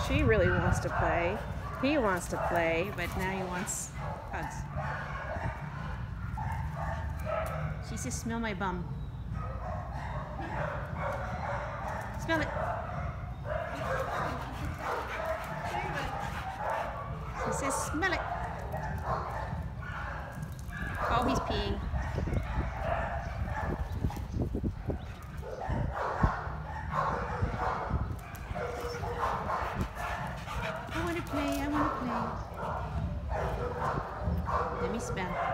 She really wants to play. He wants to play, but now he wants hugs. She says, smell my bum. Smell it. She says, smell it. Oh, he's peeing. I want to play, I want to play. Let me smell.